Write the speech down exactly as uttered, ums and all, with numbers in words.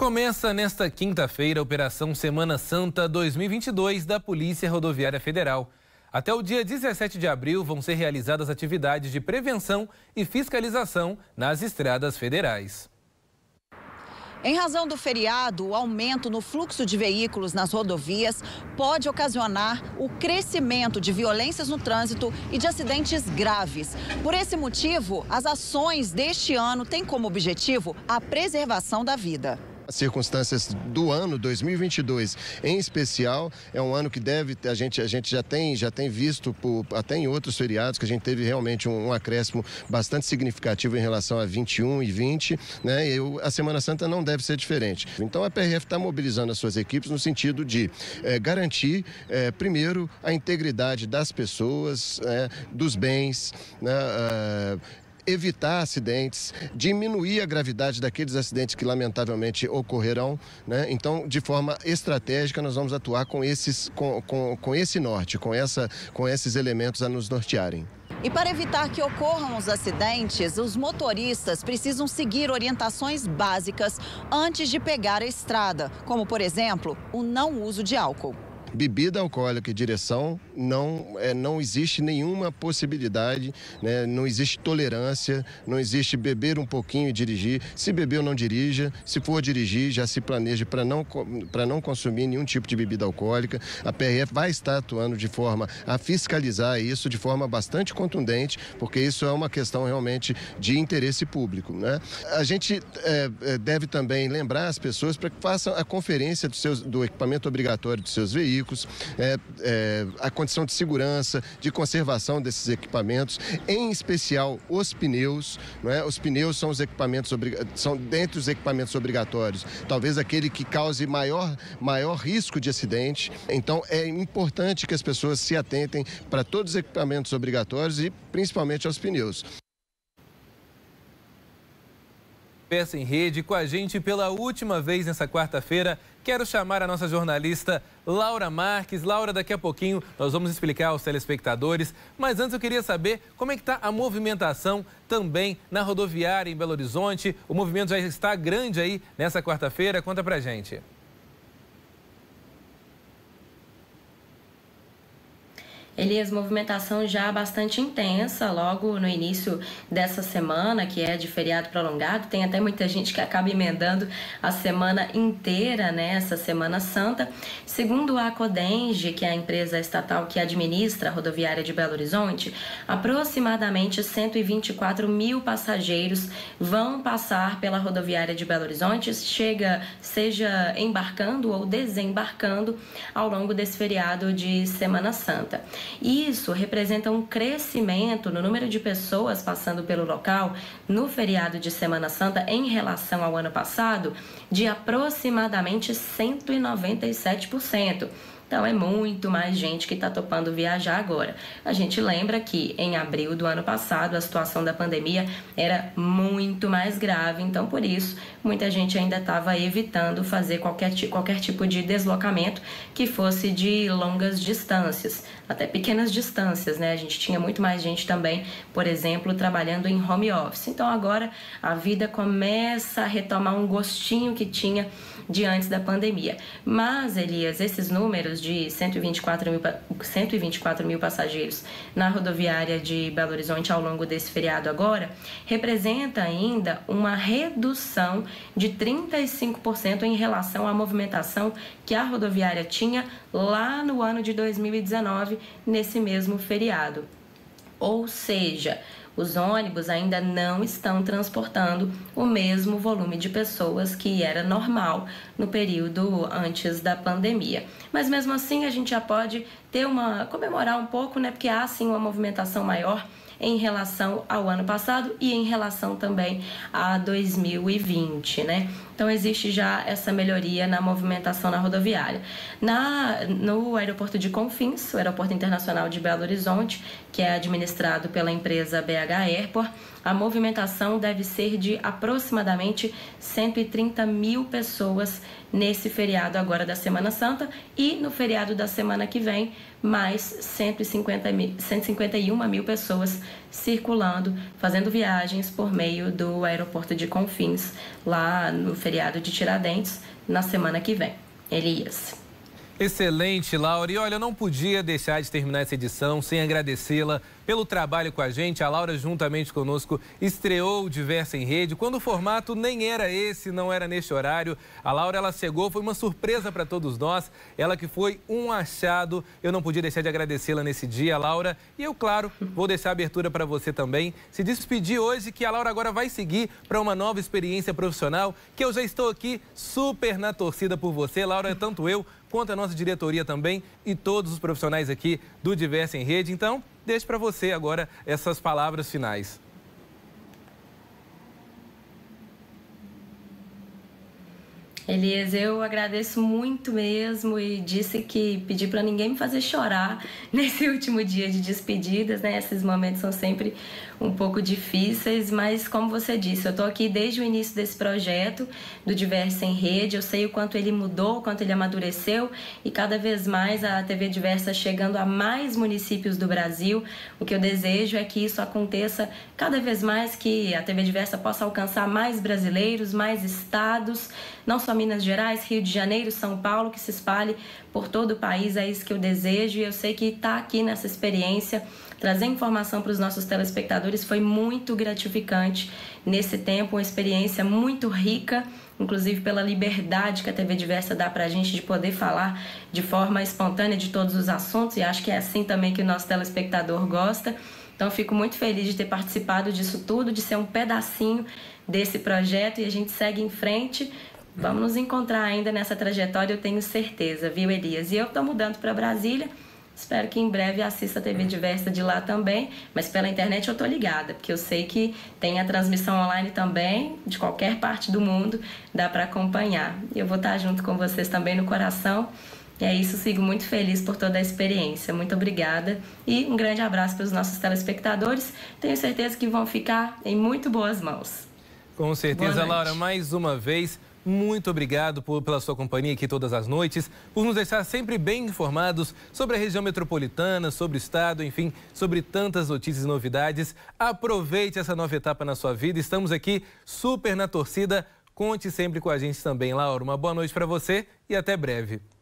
Começa nesta quinta-feira a Operação Semana Santa dois mil e vinte e dois da Polícia Rodoviária Federal. Até o dia dezessete de abril vão ser realizadas atividades de prevenção e fiscalização nas estradas federais. Em razão do feriado, o aumento no fluxo de veículos nas rodovias pode ocasionar o crescimento de violências no trânsito e de acidentes graves. Por esse motivo, as ações deste ano têm como objetivo a preservação da vida. As circunstâncias do ano dois mil e vinte e dois, em especial, é um ano que deve a gente a gente já tem já tem visto por, até em outros feriados que a gente teve realmente um, um acréscimo bastante significativo em relação a vinte e um e vinte, né? E a Semana Santa não deve ser diferente. Então a P R F está mobilizando as suas equipes no sentido de é, garantir é, primeiro a integridade das pessoas, é, dos bens, né? É, evitar acidentes, diminuir a gravidade daqueles acidentes que lamentavelmente ocorrerão, né? Então, de forma estratégica, nós vamos atuar com, esses, com, com, com esse norte, com, essa, com esses elementos a nos nortearem. E para evitar que ocorram os acidentes, os motoristas precisam seguir orientações básicas antes de pegar a estrada, como, por exemplo, o não uso de álcool. Bebida alcoólica e direção, não, é, não existe nenhuma possibilidade, né? Não existe tolerância, não existe beber um pouquinho e dirigir. Se beber, não dirija. Se for dirigir, já se planeje para não, para não consumir nenhum tipo de bebida alcoólica. A P R F vai estar atuando de forma a fiscalizar isso de forma bastante contundente, porque isso é uma questão realmente de interesse público, né? A gente é, deve também lembrar as pessoas para que façam a conferência do, seus, do equipamento obrigatório dos seus veículos, É, é, a condição de segurança, de conservação desses equipamentos, em especial os pneus, não é? Os pneus são os equipamentos são dentre os equipamentos obrigatórios, talvez aquele que cause maior, maior risco de acidente. Então é importante que as pessoas se atentem para todos os equipamentos obrigatórios e principalmente aos pneus. Peça em Rede, com a gente pela última vez nessa quarta-feira. Quero chamar a nossa jornalista Laura Marques. Laura, daqui a pouquinho nós vamos explicar aos telespectadores, mas antes eu queria saber como é que está a movimentação também na rodoviária em Belo Horizonte. O movimento já está grande aí nessa quarta-feira, conta pra gente. Elias, movimentação já bastante intensa logo no início dessa semana, que é de feriado prolongado. Tem até muita gente que acaba emendando a semana inteira, né, essa Semana Santa. Segundo a Codenge, que é a empresa estatal que administra a rodoviária de Belo Horizonte, aproximadamente cento e vinte e quatro mil passageiros vão passar pela rodoviária de Belo Horizonte, chega, seja embarcando ou desembarcando ao longo desse feriado de Semana Santa. Isso representa um crescimento no número de pessoas passando pelo local no feriado de Semana Santa em relação ao ano passado de aproximadamente cento e noventa e sete por cento. Então, é muito mais gente que está topando viajar agora. A gente lembra que em abril do ano passado a situação da pandemia era muito mais grave, então por isso muita gente ainda estava evitando fazer qualquer, qualquer tipo de deslocamento que fosse de longas distâncias, até pequenas distâncias, né? A gente tinha muito mais gente também, por exemplo, trabalhando em home office. Então agora a vida começa a retomar um gostinho que tinha de antes da pandemia. Mas, Elias, esses números de cento e vinte e quatro mil, cento e vinte e quatro mil passageiros na rodoviária de Belo Horizonte ao longo desse feriado agora, representa ainda uma redução de trinta e cinco por cento em relação à movimentação que a rodoviária tinha lá no ano de dois mil e dezenove, nesse mesmo feriado. Ou seja, os ônibus ainda não estão transportando o mesmo volume de pessoas que era normal no período antes da pandemia. Mas mesmo assim a gente já pode ter uma comemorar um pouco, né? Porque há sim uma movimentação maior em relação ao ano passado e em relação também a dois mil e vinte, né? Então existe já essa melhoria na movimentação na rodoviária. Na, no aeroporto de Confins, o aeroporto internacional de Belo Horizonte, que é administrado pela empresa B H Airport, a movimentação deve ser de aproximadamente cento e trinta mil pessoas nesse feriado agora da Semana Santa e no feriado da semana que vem, mais cento e cinquenta mil, cento e cinquenta e uma mil pessoas circulando, fazendo viagens por meio do aeroporto de Confins, lá no feriado de Tiradentes na semana que vem. Elias. Excelente, Laura. E olha, eu não podia deixar de terminar essa edição sem agradecê-la pelo trabalho com a gente. A Laura, juntamente conosco, estreou o Diversa em Rede, quando o formato nem era esse, não era neste horário. A Laura, ela chegou, foi uma surpresa para todos nós. Ela que foi um achado. Eu não podia deixar de agradecê-la nesse dia, Laura. E eu, claro, vou deixar a abertura para você também. Se despedir hoje, que a Laura agora vai seguir para uma nova experiência profissional, que eu já estou aqui super na torcida por você, Laura, tanto eu quanto a nossa diretoria também e todos os profissionais aqui do Diversa em Rede. Então, deixo para você agora essas palavras finais. Elias, eu agradeço muito mesmo e disse que pedi para ninguém me fazer chorar nesse último dia de despedidas, né? Esses momentos são sempre um pouco difíceis, mas como você disse, eu estou aqui desde o início desse projeto do Diversa em Rede. Eu sei o quanto ele mudou, o quanto ele amadureceu e cada vez mais a T V Diversa chegando a mais municípios do Brasil. O que eu desejo é que isso aconteça cada vez mais, que a T V Diversa possa alcançar mais brasileiros, mais estados, não só Minas Gerais, Rio de Janeiro, São Paulo, que se espalhe por todo o país. É isso que eu desejo e eu sei que estar aqui nessa experiência, trazer informação para os nossos telespectadores foi muito gratificante nesse tempo, uma experiência muito rica, inclusive pela liberdade que a T V Diversa dá para a gente de poder falar de forma espontânea de todos os assuntos, e acho que é assim também que o nosso telespectador gosta. Então, fico muito feliz de ter participado disso tudo, de ser um pedacinho desse projeto e a gente segue em frente. Vamos nos encontrar ainda nessa trajetória, eu tenho certeza, viu, Elias? E eu estou mudando para Brasília, espero que em breve assista a T V Diversa de lá também, mas pela internet eu estou ligada, porque eu sei que tem a transmissão online também, de qualquer parte do mundo, dá para acompanhar. Eu vou estar junto com vocês também no coração, e é isso, sigo muito feliz por toda a experiência. Muito obrigada e um grande abraço para os nossos telespectadores, tenho certeza que vão ficar em muito boas mãos. Com certeza, Laura, mais uma vez, muito obrigado por, pela sua companhia aqui todas as noites, por nos deixar sempre bem informados sobre a região metropolitana, sobre o estado, enfim, sobre tantas notícias e novidades. Aproveite essa nova etapa na sua vida, estamos aqui super na torcida. Conte sempre com a gente também, Laura. Uma boa noite para você e até breve.